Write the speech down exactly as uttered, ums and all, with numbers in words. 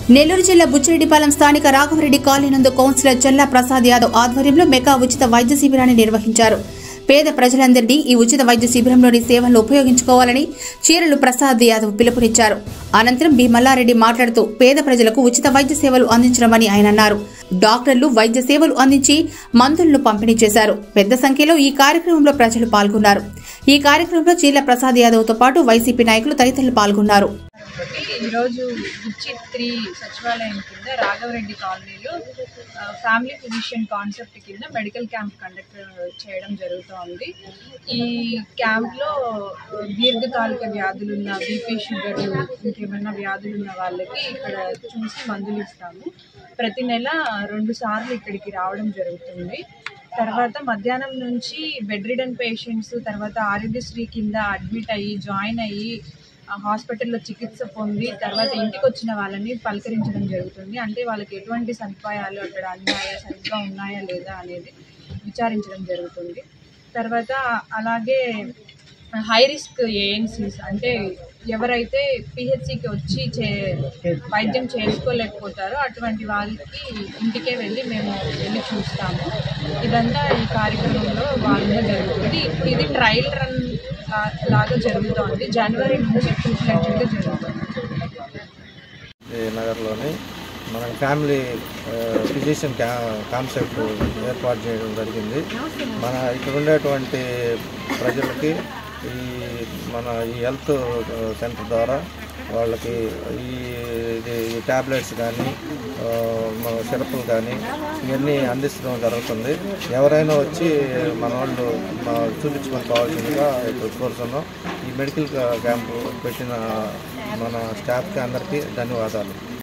నెల్లూరు జిల్లా బుచ్చిరెడ్డిపాలెం స్థానిక రాఘవరెడ్డి కాలనీ నందు కౌన్సిలర్ చల్లా ప్రసాద్ యాదవ్ ఆధ్వర్యంలో మెగా ఉచిత వైద్య శిబిరాన్ని నిర్వహించారు. పేద ప్రజలందరినీ ఈ ఉచిత వైద్య శిబిరంలోని సేవలను ఉపయోగించుకోవాలని చీరలు ప్రసాద్ యాదవ్ పిలుపునిచ్చారు. అనంతరం బి మల్లారెడ్డి మాట్లాడుతూ పేద ప్రజలకు ఉచిత వైద్య సేవలు అందించడమని ఆయన అన్నారు. డాక్టర్లు వైద్య సేవలు అందించి మందులను పంపిణీ చేశారు. పెద్ద సంఖ్యలో ఈ కార్యక్రమంలో ప్రజలు పాల్గొన్నారు. ఈ కార్యక్రమంలో చీరల ప్రసాద్ యాదవ్ తో పాటు వైసీపీ నాయకులు తదితరులు పాల్గొన్నారు. ఈరోజు బుచ్చి త్రీ సచివాలయం కింద రాఘవరెడ్డి కాలనీలో ఫ్యామిలీ ఫిజిషియన్ కాన్సెప్ట్ కింద మెడికల్ క్యాంప్ కండక్ట్ చేయడం జరుగుతోంది. ఈ క్యాంప్లో దీర్ఘకాలిక వ్యాధులున్న బీపీ షుగర్ ఇంకేమైనా వ్యాధులున్న వాళ్ళకి ఇక్కడ చూసి మందులు ఇస్తాము. ప్రతి నెల రెండు సార్లు ఇక్కడికి రావడం జరుగుతుంది. తర్వాత మధ్యాహ్నం నుంచి బెడ్ రిడన్ పేషెంట్స్ తర్వాత ఆరోగ్యశ్రీ కింద అడ్మిట్ అయ్యి జాయిన్ అయ్యి హాస్పిటల్లో చికిత్స పొంది తర్వాత ఇంటికి వచ్చిన వాళ్ళని పలకరించడం జరుగుతుంది. అంటే వాళ్ళకి ఎటువంటి సదుపాయాలు అక్కడ అందాయా సరిగ్గా ఉన్నాయా లేదా అనేది విచారించడం జరుగుతుంది. తర్వాత అలాగే హై రిస్క్ ఏఎన్సీస్ అంటే ఎవరైతే పిహెచ్సికి వచ్చి చే వైద్యం చేసుకోలేకపోతారో అటువంటి వాళ్ళకి ఇంటికే వెళ్ళి మేము వెళ్ళి చూస్తాము. ఇదంతా ఈ కార్యక్రమంలో భాగంగా జరుగుతుంది. ఇప్పుడు ఇది ట్రయల్ రన్ లాగా జరుగుతోంది. జనవరి నుంచి పూర్తిగా జరుగుతుంది. నగర్లోని మన ఫ్యామిలీ ఫిజిషియన్ క్యా కాన్సెప్ట్ ఏర్పాటు చేయడం జరిగింది. మన ఇక్కడ ఉండేటువంటి ప్రజలకి ఈ మన ఈ హెల్త్ సెంటర్ ద్వారా వాళ్ళకి ఈ ఇది ట్యాబ్లెట్స్ కానీ సిరప్లు కానీ ఇవన్నీ అందించడం జరుగుతుంది. ఎవరైనా వచ్చి మన వాళ్ళు చూపించుకొని కావాల్సిందిగా ఇప్పుడు కోరుతున్నాం. ఈ మెడికల్ క్యాంపు పెట్టిన మన స్టాఫ్కి అందరికీ ధన్యవాదాలు.